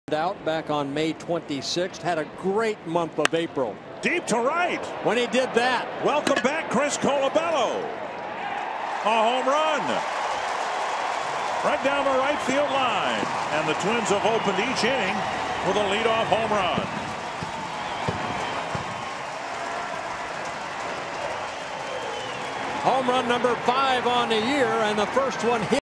Out back on May 26th, had a great month of April. Deep to right. When he did that. Welcome back, Chris Colabello. A home run. Right down the right field line. And the Twins have opened each inning with a leadoff home run. Home run number 5 on the year, and the first one hit.